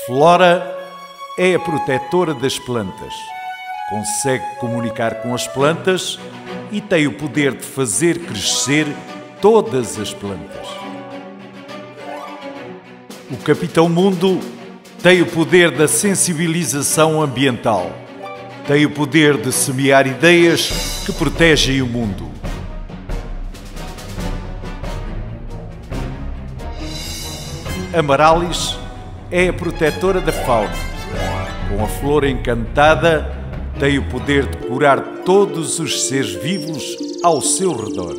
Flora é a protetora das plantas. Consegue comunicar com as plantas e tem o poder de fazer crescer todas as plantas. O Capitão Mundo tem o poder da sensibilização ambiental. Tem o poder de semear ideias que protegem o mundo. Amarallis é a protetora da fauna. Com a flor encantada, tem o poder de curar todos os seres vivos ao seu redor.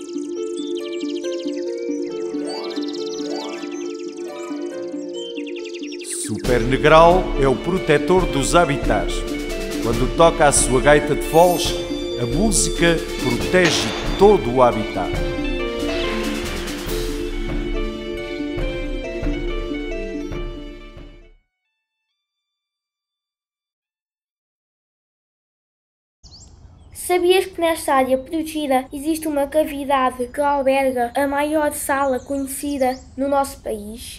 Super Negral é o protetor dos habitats. Quando toca a sua gaita de foles, a música protege todo o habitat. Sabias que nesta área protegida existe uma cavidade que alberga a maior sala conhecida no nosso país?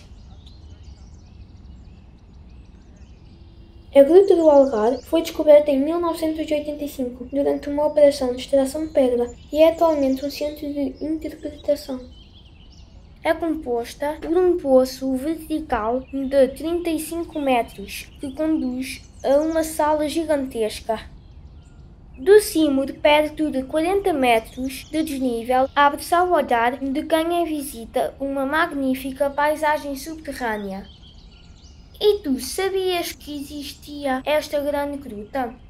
A Gruta do Algar foi descoberta em 1985 durante uma operação de extração de pedra e é atualmente um centro de interpretação. É composta por um poço vertical de 35 metros que conduz a uma sala gigantesca. Do cimo de perto de 40 metros de desnível, abre-se ao olhar de quem a visita uma magnífica paisagem subterrânea. E tu sabias que existia esta grande gruta?